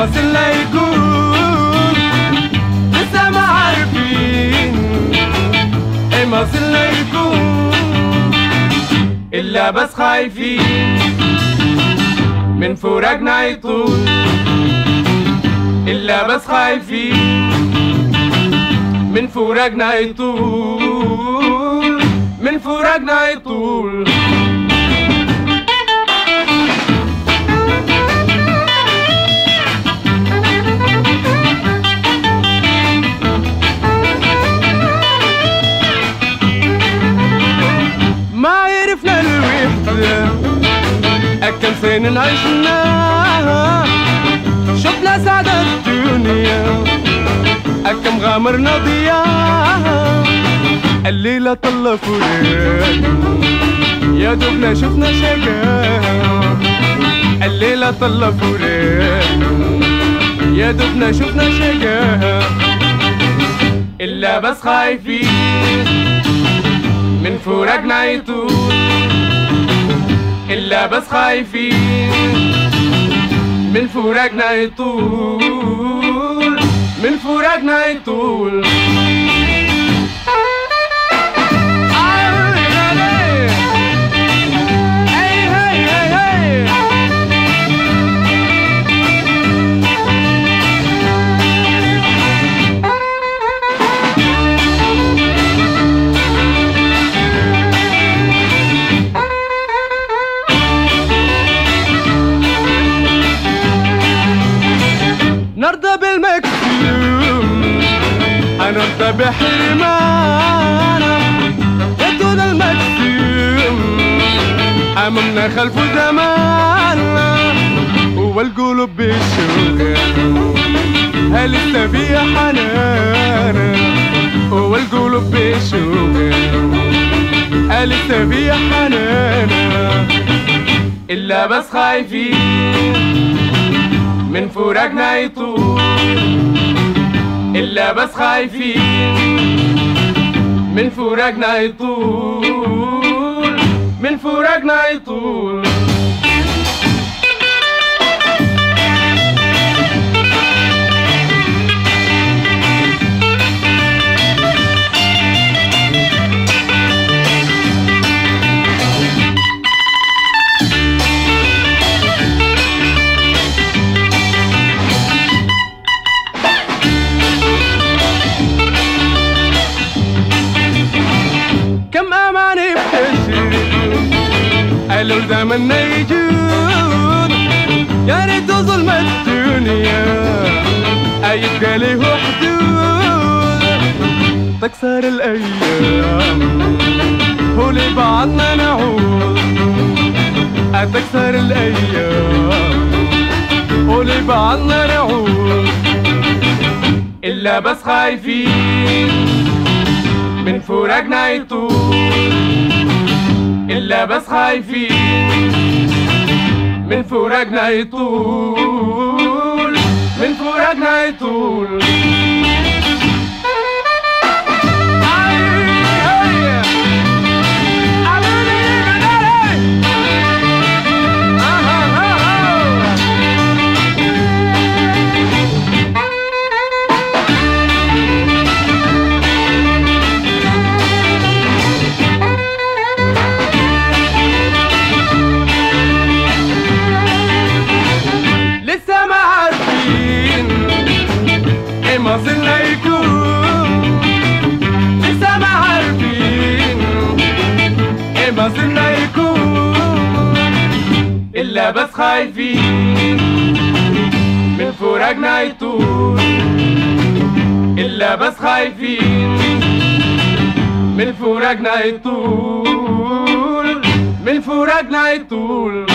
ما صرنا يكون لسه ما عارفين ما صرنا يكون إلا بس خايفين من فراقنا يطول إلا بس خايفين من فراقنا يطول من فراقنا يطول ما عرفنا الوحدة أكم سنة عشناها شفنا سعادة الدنيا أكم غامرنا ضياها الليلة طلع فراق يا دوبنا شفنا شقاها الليلة طلع فراق يا دوبنا شفنا شقاها إلا بس خايفين من فراقنا يطول إلا بس خايفين من فراقنا يطول من فراقنا يطول نرضى بالمكتوم هنرضى بحرمانا يدون المكتوم أمامنا خلف زماننا هو القلوب بالشوق هل لسه فيها حنانا هو القلوب بالشوق هل لسه فيها حنانا إلا بس خايفين من فراقنا يطول إلا بس خايفين من فراقنا يطول من فراقنا يطول كم أماني بتجري قالوا زمننا يجود يا ريت ظلم الدنيا يبقى له حدود تكسر الأيام هو لبعضنا نعود تكسر الأيام هو لبعضنا نعود إلا بس خايفين من فراقنا يطول إلا بس خايفين من فراقنا يطول من فراقنا يطول ما صرنا يكون لسه ما عارفين ما صرنا يكون إلا بس خايفين من فراقنا يطول إلا بس خايفين من فراقنا يطول من فراقنا يطول